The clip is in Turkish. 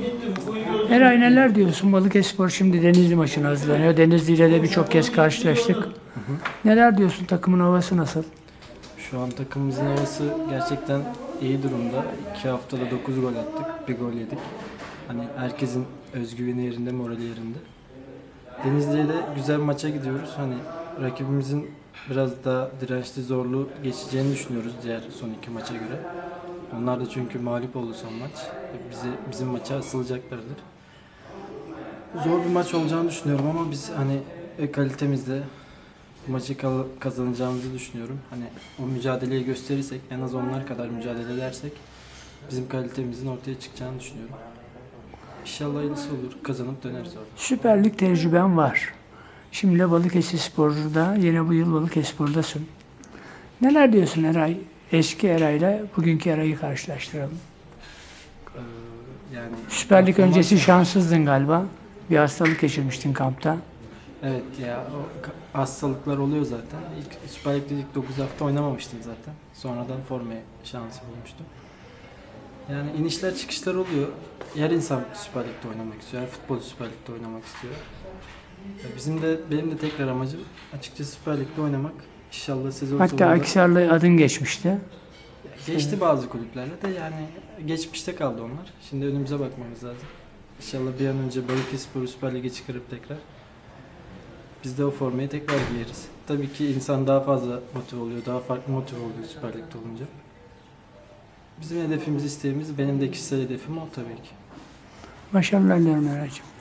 Eray, neler diyorsun? Balıkesirspor şimdi Denizli maçına hazırlanıyor. Denizli ile de birçok kez karşılaştık. Neler diyorsun? Takımın havası nasıl? Şu an takımımızın havası gerçekten iyi durumda. 2 haftada 9 gol attık, bir gol yedik. Hani herkesin özgüveni yerinde, morali yerinde. Denizli'ye de güzel bir maça gidiyoruz. Hani rakibimizin biraz daha dirençli, zorlu geçeceğini düşünüyoruz diğer son 2 maça göre. Onlar da çünkü mağlup oldu son maç. Bizim maça asılacaklardır. Zor bir maç olacağını düşünüyorum ama biz hani kalitemizle bu maçı kazanacağımızı düşünüyorum. Hani o mücadeleyi gösterirsek, en az onlar kadar mücadele edersek bizim kalitemizin ortaya çıkacağını düşünüyorum. İnşallah hayırlısı olur. Kazanıp döneriz orada. Süper Lig tecrüben var. Şimdi de Balıkesirspor'da, yine bu yıl Balıkesirspor'dasın. Neler diyorsun Eray? Eski Eray'la bugünkü Eray'ı karşılaştıralım. Yani Süper Lig performans- öncesi şanssızdın galiba. Bir hastalık geçirmiştin kampta. Evet ya, o hastalıklar oluyor zaten. İlk Süper Lig'de ilk 9 hafta oynamamıştım zaten. Sonradan formaya şansı bulmuştum. Yani inişler çıkışlar oluyor. Her insan Süper Lig'de oynamak istiyor. Her futbolcu Süper Lig'de oynamak istiyor. Benim de tekrar amacım açıkçası Süper Lig'de oynamak. İnşallah sezon Hatta sonunda Akhisar'la adın geçmişti. geçti bazı kulüplerle de, yani geçmişte kaldı onlar. Şimdi önümüze bakmamız lazım. İnşallah bir an önce Balıkesirspor'u Süper Lig'e çıkarıp tekrar biz de o formayı tekrar giyeriz. Tabii ki insan daha fazla motive oluyor, daha farklı motive oluyor Süper Lig'de olunca. Bizim hedefimiz, isteğimiz, benim de kişisel hedefim o tabii ki. Başarılar dilerim Eray'cığım.